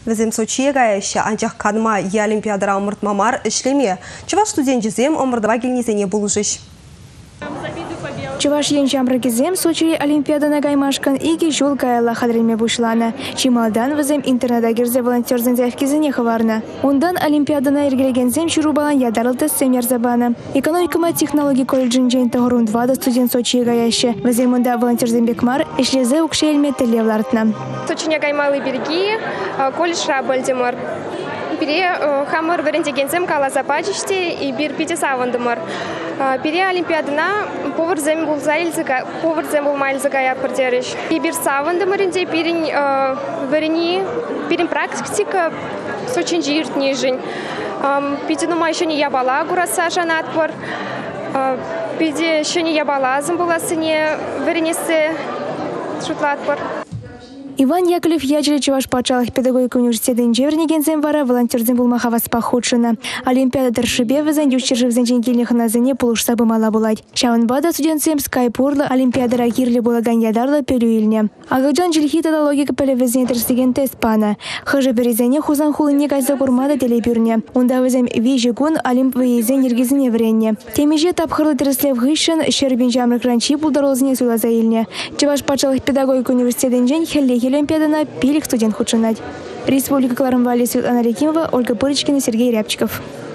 Візем Сочиге гаяща анчах канма и олимпиадара омырт мамар ишлеме. Чуваш студент жезем омырдава келнезене булушиш. Чуваш янчамрагизем Сочи олимпиадана гаймашкан иги жол гайла хадриме бушлана. Чималдан візем интернета герзе волонтерзен зявкизене хаварна. Ондан олимпиадана иргелегензем шурубалан ядарылты семер забана. Экономикама технологии колледжин джейн тагорун 2 студент Сочи гаяще. Візем онда волонтерзен бекмар ишлезе укшельме телевлартна. Сочине гаймалы берги, колледж рабальдемар. Пере хамар варентигензем кала запачиште и бир пяти савандемар. Пере олимпиадана поварзем булмайльзага я продериш. И бир савандемаринде пирин варени пирин практика очень жиртний жень. Пидинума еще не ябала гураса жанатпор. Пиди еще не ябала замбуласыне варенисе шутлатпор. Иван Яковлев ячили Чуваш пачалых педагогика университетин жевернегензем вара волонтерзем булмахавас пахудшина. Олимпиада торшибе везен юшчержевзен женкельних назене пулушса бымала булать. Шаванбада студентсем скайпурла олимпиадара кирли булаган ядарла пелюильне. Агаджан жилхитада логика пелевезен терстеген тест пана. Хыжы перезене хузан хулынне кайса курмада телепюрне. Унда везем вижигун олимп вейзен ергизине вренне. Темеже тапхырлы тереслев гыщен щербин жамрык ранчи пулдаролзне суйлаза илне. Чуваш пачалых педагогика университетин жень хеллехи олимпиадана пилих студент худшинать. Республика Кларымвали, Светлана Рекимова, Ольга Пырочкина, Сергей Рябчиков.